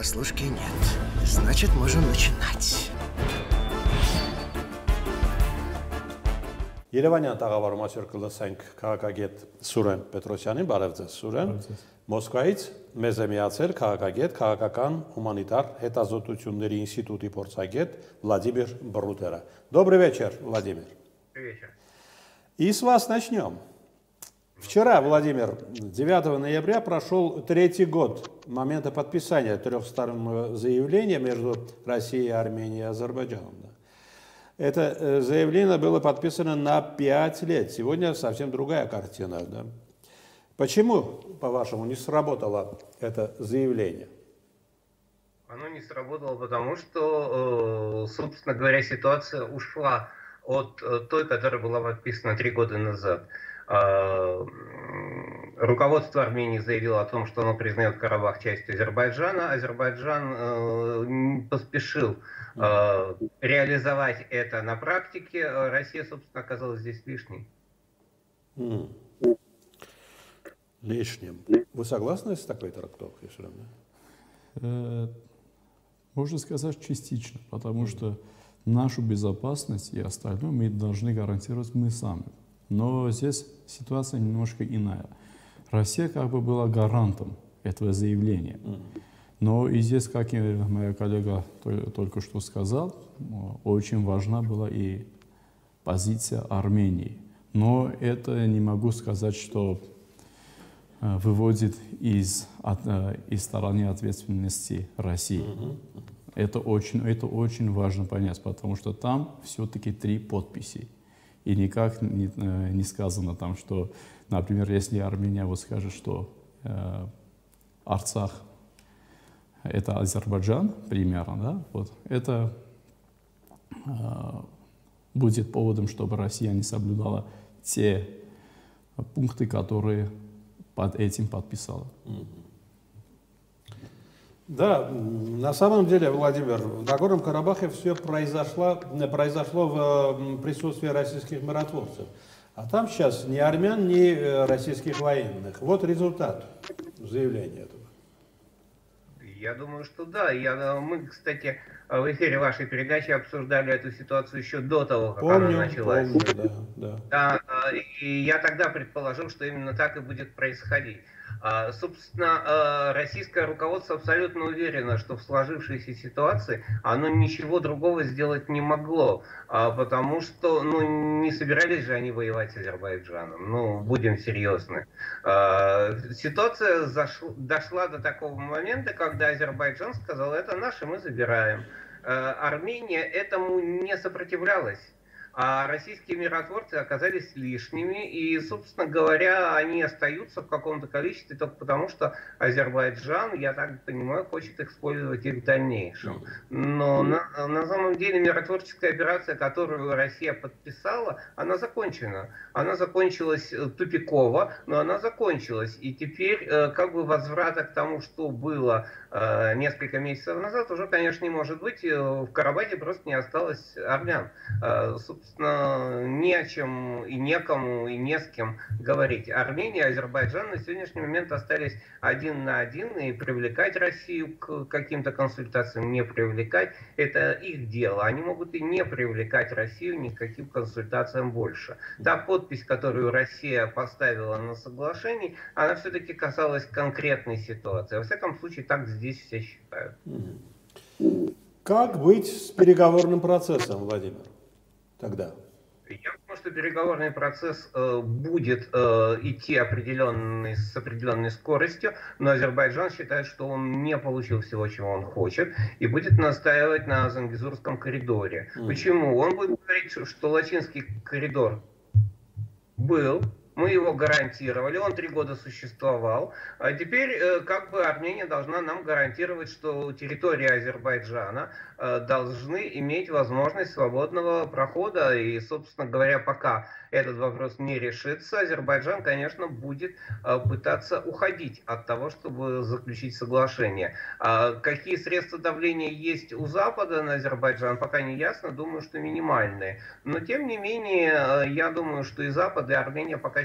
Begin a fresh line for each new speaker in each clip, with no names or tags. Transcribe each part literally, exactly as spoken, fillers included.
Прослушки нет. Значит, можем начинать.
Երևանյան տաղավարում այսօր կլսենք քաղաքագետ Սուրեն Պետրոսյանին, բարև ձեզ Սուրեն։ Մոսկվայից մեզ է միացել քաղաքագետ, քաղաքական հումանիտար հետազոտությունների ինստիտուտի փորձագետ Վլադիմիր Բռուտերը։ Добрый вечер, Владимир.
Добрый вечер.
И с вас начнем. Вчера, Владимир, девятого ноября прошел третий год момента подписания трехстороннего заявления между Россией, Арменией и Азербайджаном. Это заявление было подписано на пять лет. Сегодня совсем другая картина. Да? Почему, по-вашему, не сработало это заявление?
Оно не сработало, потому что, собственно говоря, ситуация ушла от той, которая была подписана три года назад. Руководство Армении заявило о том, что оно признает Карабах частью Азербайджана. Азербайджан поспешил реализовать это на практике. Россия, собственно, оказалась здесь лишней.
Mm. Лишним. Вы согласны с такой трактовкой?
Э, можно сказать частично, потому что нашу безопасность и остальное мы должны гарантировать мы сами. Но здесь ситуация немножко иная. Россия как бы была гарантом этого заявления. Но и здесь, как и моя коллега только что сказал, очень важна была и позиция Армении. Но это не могу сказать, что выводит из, от, из стороны ответственности России. Это очень, это очень важно понять, потому что там все-таки три подписи. И никак не, не сказано там, что, например, если Армения вот скажет, что э, Арцах это Азербайджан, примерно, да, вот, это э, будет поводом, чтобы Россия не соблюдала те пункты, которые под этим подписала.
Да, на самом деле, Владимир, в Нагорном Карабахе все произошло, произошло в присутствии российских миротворцев. А там сейчас ни армян, ни российских военных. Вот результат заявления этого.
Я думаю, что да. Я, мы, кстати, в эфире вашей передачи обсуждали эту ситуацию еще до того, как
помню,
она началась.
Помню, да, да.
Да, и я тогда предположил, что именно так и будет происходить. Собственно, российское руководство абсолютно уверено, что в сложившейся ситуации оно ничего другого сделать не могло, потому что ну, не собирались же они воевать с Азербайджаном, ну, будем серьезны. Ситуация зашла, дошла до такого момента, когда Азербайджан сказал, это наше, мы забираем. Армения этому не сопротивлялась. А российские миротворцы оказались лишними, и, собственно говоря, они остаются в каком-то количестве только потому, что Азербайджан, я так понимаю, хочет использовать их в дальнейшем. Но на, на самом деле миротворческая операция, которую Россия подписала, она закончена. Она закончилась тупиково, но она закончилась. И теперь как бы возврата к тому, что было несколько месяцев назад, уже, конечно, не может быть. В Карабахе просто не осталось армян. Собственно, не о чем и некому, и не с кем говорить. Армения и Азербайджан на сегодняшний момент остались один на один, и привлекать Россию к каким-то консультациям, не привлекать, это их дело. Они могут и не привлекать Россию ни к каким консультациям больше. Та подпись, которую Россия поставила на соглашении, она все-таки касалась конкретной ситуации. Во всяком случае, так здесь все считают.
Как быть с переговорным процессом, Владимир? Тогда.
Я думаю, что переговорный процесс э, будет э, идти определенный, с определенной скоростью, но Азербайджан считает, что он не получил всего, чего он хочет, и будет настаивать на Зангезурском коридоре. Mm. Почему? Он будет говорить, что Лачинский коридор был, мы его гарантировали, он три года существовал, а теперь э, как бы Армения должна нам гарантировать, что территории Азербайджана э, должны иметь возможность свободного прохода, и, собственно говоря, пока этот вопрос не решится, Азербайджан, конечно, будет э, пытаться уходить от того, чтобы заключить соглашение. А какие средства давления есть у Запада на Азербайджан, пока не ясно, думаю, что минимальные. Но, тем не менее, э, я думаю, что и Запад, и Армения пока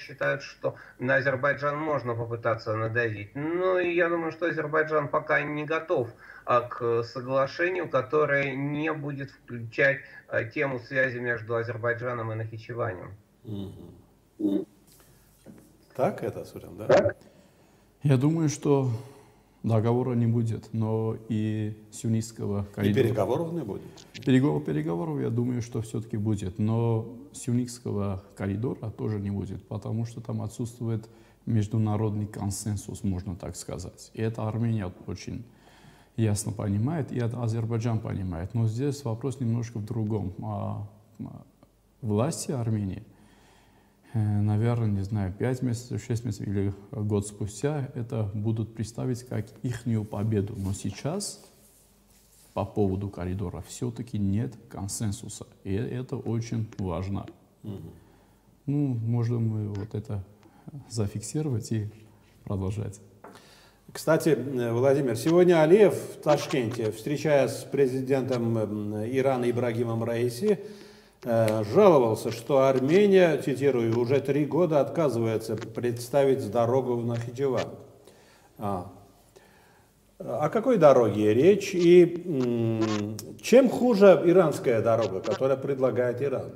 считают, что на Азербайджан можно попытаться надавить. Но я думаю, что Азербайджан пока не готов к соглашению, которое не будет включать тему связи между Азербайджаном и Нахичеванем.
Mm-hmm. Так это, Сурен, да?
Я думаю, что договора не будет, но и сюннитского коридора.
И переговоров не будет?
Переговоров, переговоров, я думаю, что все-таки будет, но сюннитского коридора тоже не будет, потому что там отсутствует международный консенсус, можно так сказать. И это Армения очень ясно понимает, и это Азербайджан понимает. Но здесь вопрос немножко в другом. А власти Армении, наверное, не знаю, пять месяцев, шесть месяцев или год спустя это будут представить как ихнюю победу. Но сейчас по поводу коридора все-таки нет консенсуса. И это очень важно. Mm-hmm. Ну, можем мы вот это зафиксировать и продолжать.
Кстати, Владимир, сегодня Алиев в Ташкенте, встречаясь с президентом Ирана Ибрагимом Раиси, жаловался, что Армения, цитирую, уже три года отказывается представить дорогу в Нахичеван. А. О какой дороге речь и м, чем хуже иранская дорога, которая предлагает Иран?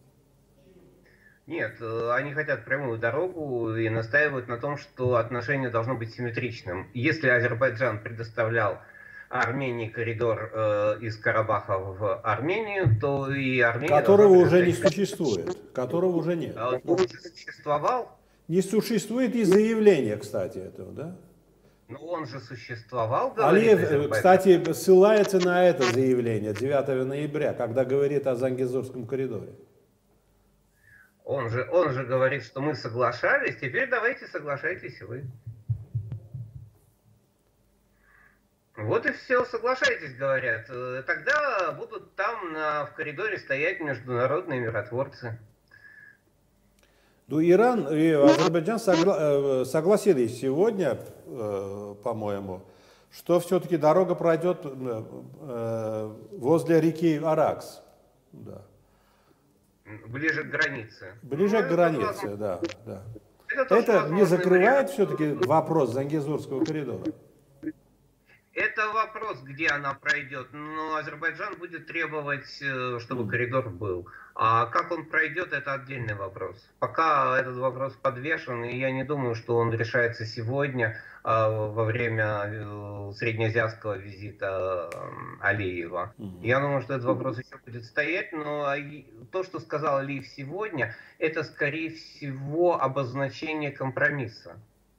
Нет, они хотят прямую дорогу и настаивают на том, что отношение должно быть симметричным. Если Азербайджан предоставлял Армении коридор э, из Карабаха в Армению, то и Армения...
Которого уже не существует, которого уже нет.
Он уже существовал?
Не существует и заявление, кстати, этого, да?
Ну, он же существовал,
говорит Алиев, кстати, ссылается на это заявление девятого ноября, когда говорит о Зангезурском коридоре.
Он же, он же говорит, что мы соглашались, теперь давайте соглашайтесь вы. Вот и все, соглашайтесь, говорят. Тогда будут там на, в коридоре стоять международные миротворцы.
Ну, Иран и Азербайджан согла согласились сегодня, э, по-моему, что все-таки дорога пройдет э, возле реки Аракс. Да.
Ближе к границе.
Ближе
ну,
к границе, это, да. да.
Это,
это не закрывает все-таки вопрос Зангезурского коридора?
Это вопрос, где она пройдет, но Азербайджан будет требовать, чтобы mm. коридор был. А как он пройдет, это отдельный вопрос. Пока этот вопрос подвешен, и я не думаю, что он решается сегодня во время среднеазиатского визита Алиева. Mm. Я думаю, что этот вопрос еще будет стоять, но то, что сказал Алиев сегодня, это скорее всего обозначение компромисса.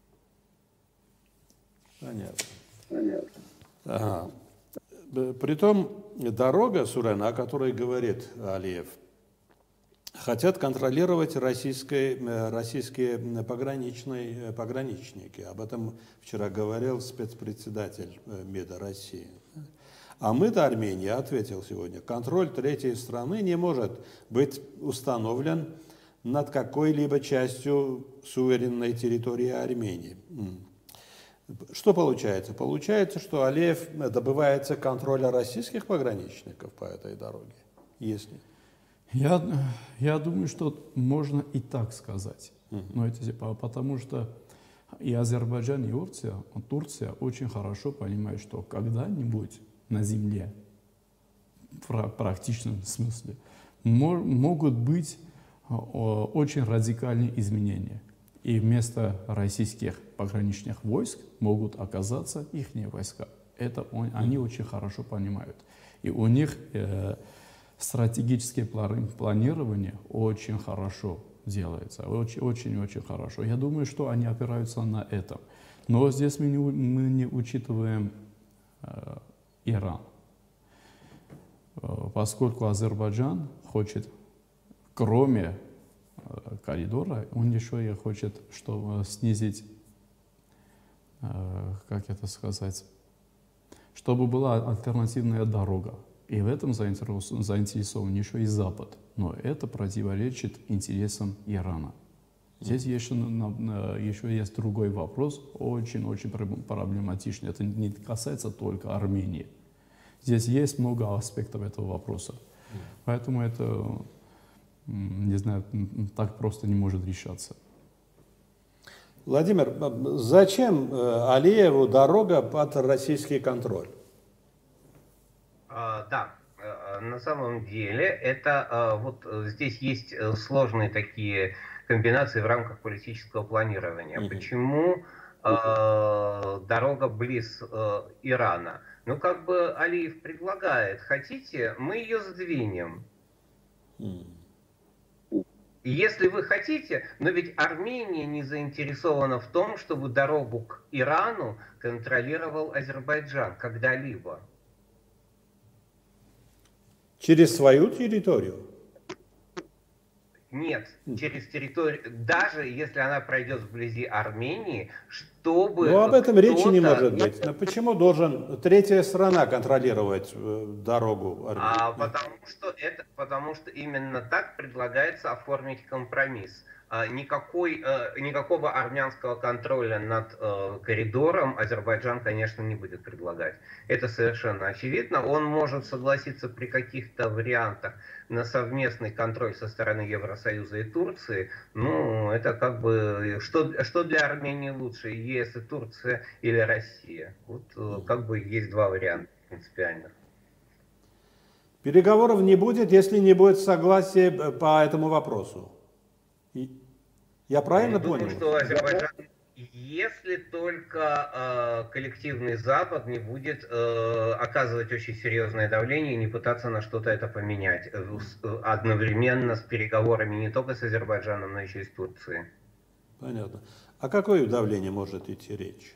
Понятно. Понятно. Ага. Притом дорога, Сурен, о которой говорит Алиев, хотят контролировать российские, российские пограничные, пограничники. Об этом вчера говорил спецпредседатель МИДа России. А МИД Армении ответил сегодня, контроль третьей страны не может быть установлен над какой-либо частью суверенной территории Армении. Что получается? Получается, что Алиев добивается контроля российских пограничников по этой дороге, если...
Я, я думаю, что можно и так сказать. Uh-huh. Но это, потому что и Азербайджан, и Турция, Турция очень хорошо понимают, что когда-нибудь на земле, в практичном смысле, мо, могут быть о, очень радикальные изменения. И вместо российских пограничных войск могут оказаться их войска. Это он, они очень хорошо понимают. И у них э, стратегическое планирование очень хорошо делается. Очень-очень хорошо. Я думаю, что они опираются на это. Но здесь мы не, мы не учитываем э, Иран. Э, поскольку Азербайджан хочет, кроме коридора, он еще и хочет, чтобы снизить, как это сказать, чтобы была альтернативная дорога. И в этом заинтересован, заинтересован еще и Запад. Но это противоречит интересам Ирана. Здесь еще, еще есть другой вопрос, очень-очень проблематичный. Это не касается только Армении. Здесь есть много аспектов этого вопроса. Поэтому это... не знаю, так просто не может решаться.
Владимир, зачем Алиеву дорога под российский контроль?
А, да, на самом деле это вот здесь есть сложные такие комбинации в рамках политического планирования. Mm-hmm. Почему э, дорога близ э, Ирана? Ну, как бы Алиев предлагает, хотите, мы ее сдвинем. Mm-hmm. И если вы хотите, но ведь Армения не заинтересована в том, чтобы дорогу к Ирану контролировал Азербайджан когда-либо.
Через свою территорию?
Нет, через территорию, даже если она пройдет вблизи Армении, чтобы...
Ну, об этом речи не может быть. Но почему должен третья страна контролировать дорогу Армении?
А потому что это, потому что именно так предлагается оформить компромисс. Никакой, никакого армянского контроля над коридором Азербайджан, конечно, не будет предлагать. Это совершенно очевидно. Он может согласиться при каких-то вариантах на совместный контроль со стороны Евросоюза и Турции. Ну, это как бы... Что, что для Армении лучше, ЕС и Турция или Россия? Вот как бы есть два варианта принципиальных.
Переговоров не будет, если не будет согласия по этому вопросу. Я правильно
Я
понял?
Думаю, что Азербайджан, если только э, коллективный Запад не будет э, оказывать очень серьезное давление и не пытаться на что-то это поменять э, одновременно с переговорами не только с Азербайджаном, но еще и с Турцией.
Понятно. О какое давление может идти речь?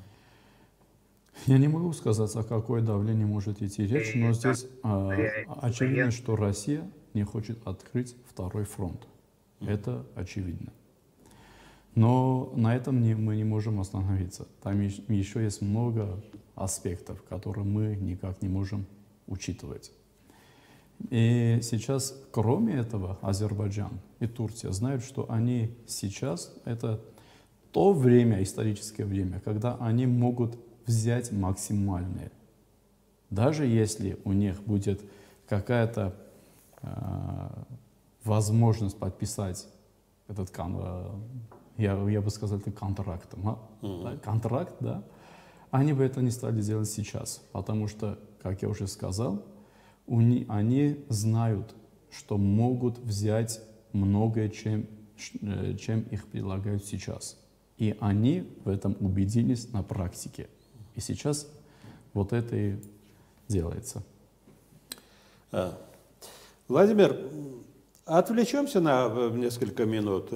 Я не могу сказать, о какое давление может идти речь, но здесь э, очевидно, что Россия не хочет открыть второй фронт. Это очевидно. Но на этом не, мы не можем остановиться. Там еще есть много аспектов, которые мы никак не можем учитывать. И сейчас, кроме этого, Азербайджан и Турция знают, что они сейчас, это то время, историческое время, когда они могут взять максимальное. Даже если у них будет какая-то э, возможность подписать этот, я, я бы сказал, это контрактом, а? Mm-hmm. контракт, да, они бы это не стали делать сейчас, потому что, как я уже сказал, уни, они знают, что могут взять многое, чем, чем их предлагают сейчас. И они в этом убедились на практике. И сейчас вот это и делается.
А. Владимир, отвлечемся на несколько минут.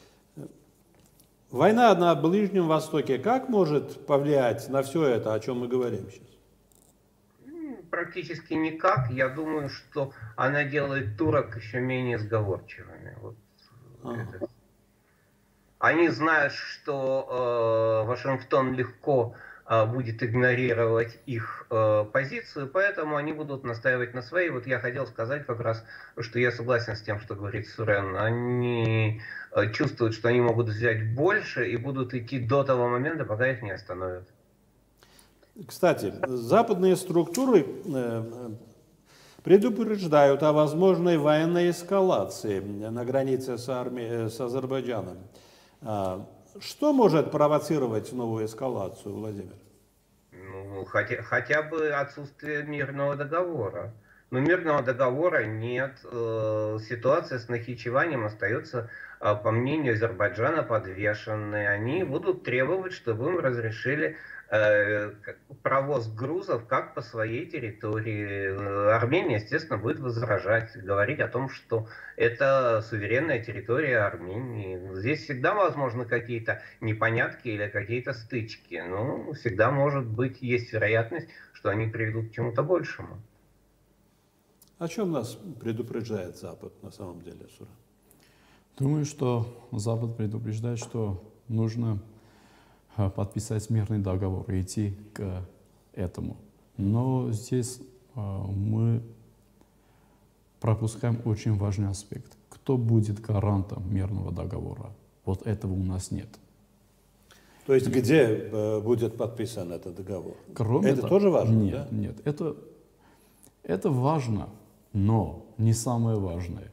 Война на Ближнем Востоке как может повлиять на все это, о чем мы говорим сейчас?
Практически никак. Я думаю, что она делает турок еще менее сговорчивыми. Вот ага. Они знают, что э, Вашингтон легко э, будет игнорировать их э, позицию, поэтому они будут настаивать на своей. Вот я хотел сказать как раз, что я согласен с тем, что говорит Сурен. Они э, чувствуют, что они могут взять больше и будут идти до того момента, пока их не остановят.
Кстати, западные структуры э, предупреждают о возможной военной эскалации на границе с, Арми... с Азербайджаном. Что может провоцировать новую эскалацию, Владимир?
Ну, хотя, хотя бы отсутствие мирного договора. Но мирного договора нет. Ситуация с Нахичеванием остается, по мнению Азербайджана, подвешенной. Они будут требовать, чтобы им разрешили провоз грузов как по своей территории. Армения, естественно, будет возражать, говорить о том, что это суверенная территория Армении. Здесь всегда возможны какие-то непонятки или какие-то стычки. Но всегда может быть, есть вероятность, что они приведут к чему-то большему.
О чем нас предупреждает Запад на самом деле, Сура?
Думаю, что Запад предупреждает, что нужно подписать мирный договор и идти к этому. Но здесь э, мы пропускаем очень важный аспект. Кто будет гарантом мирного договора? Вот этого у нас нет.
То есть где э, будет подписан этот договор?
Кроме
это
того,
тоже важно?
Нет,
да?
нет. Это, это важно, но не самое важное. Кто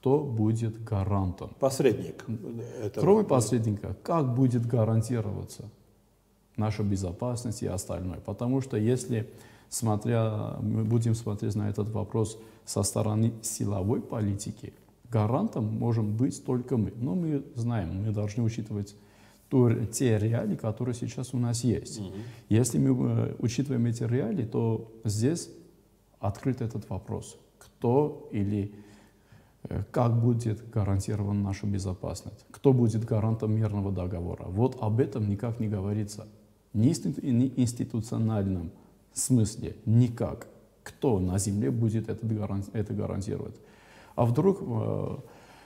кто будет гарантом.
Посредник. этого.
Кроме посредника, как будет гарантироваться наша безопасность и остальное? Потому что если смотря, мы будем смотреть на этот вопрос со стороны силовой политики, гарантом можем быть только мы. Но мы знаем, мы должны учитывать то, те реалии, которые сейчас у нас есть. Mm-hmm. Если мы э, учитываем эти реалии, то здесь открыт этот вопрос. Кто или э, как будет гарантирована наша безопасность? Кто будет гарантом мирного договора? Вот об этом никак не говорится. Ни в институциональном смысле, никак. Кто на земле будет это, это гарантировать? А вдруг э,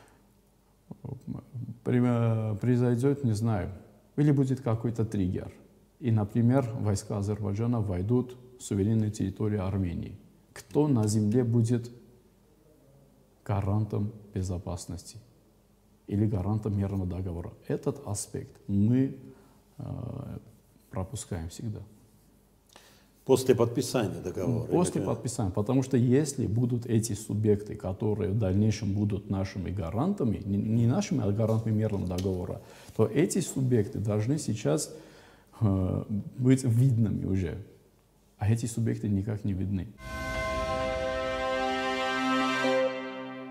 произойдет, не знаю, или будет какой-то триггер. И, например, войска Азербайджана войдут в суверенную территорию Армении. Кто на земле будет гарантом безопасности или гарантом мирного договора? Этот аспект мы э, пропускаем всегда.
После подписания договора?
После
или...
подписания. Потому что если будут эти субъекты, которые в дальнейшем будут нашими гарантами, не, не нашими, а гарантами мирного договора, то эти субъекты должны сейчас э, быть видными уже. А эти субъекты никак не видны.